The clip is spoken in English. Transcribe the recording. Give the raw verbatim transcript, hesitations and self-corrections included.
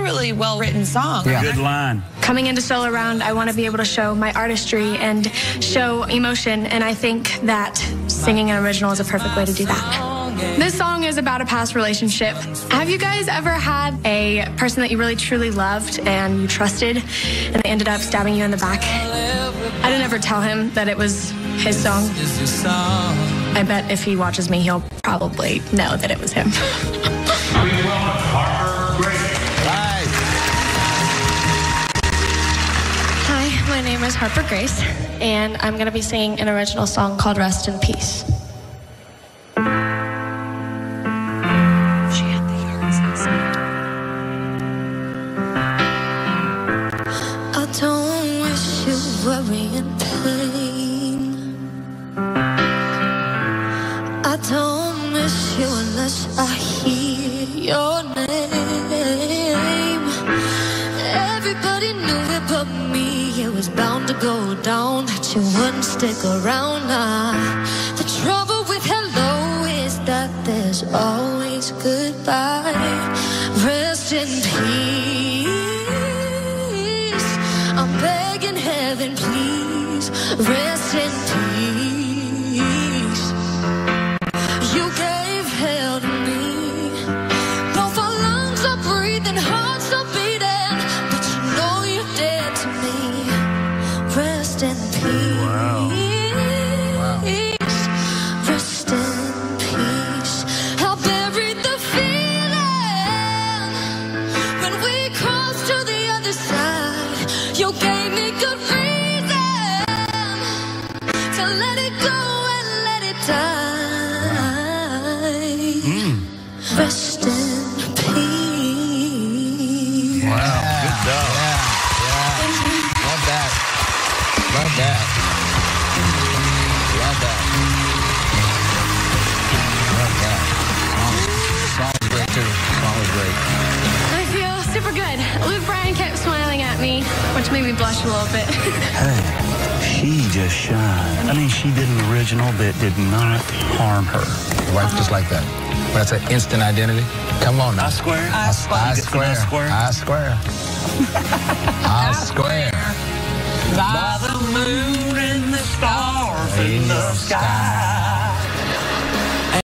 really well-written song. Yeah. Good line. Coming into solo round, I want to be able to show my artistry and show emotion, and I think that singing an original is a perfect way to do that. This song is about a past relationship. Have you guys ever had a person that you really truly loved and you trusted, and they ended up stabbing you in the back? I didn't ever tell him that it was his song. I bet if he watches me, he'll probably know that it was him. Harper. Hi, my name is Harper Grace, and I'm going to be singing an original song called Rest in Peace. I don't wish you worry and pain. I don't miss you unless I hear your name. Everybody knew it but me. It was bound to go down, that you wouldn't stick around. Nah. The trouble with hello is that there's always goodbye. Rest in peace. I'm begging heaven, please. Rest in peace. You gave hell to me. Both our lungs are breathing, hearts are beating, but you know you're dead to me. Rest in peace. Wow. Wow. Rest in peace. I buried the feeling when we crossed to the other side. You gave me good reason to let it go and let it die. Mm. Rest in peace. Wow. Good job. Yeah, yeah. Love that. Love that. Love that. Love that. Song, song was great too. Song was great. I feel super good. Luke Bryan kept smiling at me, which made me blush a little bit. Hey, she just shined. I mean, she did an original that did not harm her. Your wife just like that. That's an instant identity. Come on now. I square. I, I square. I square. I square. I square. By the moon and the stars in the sky.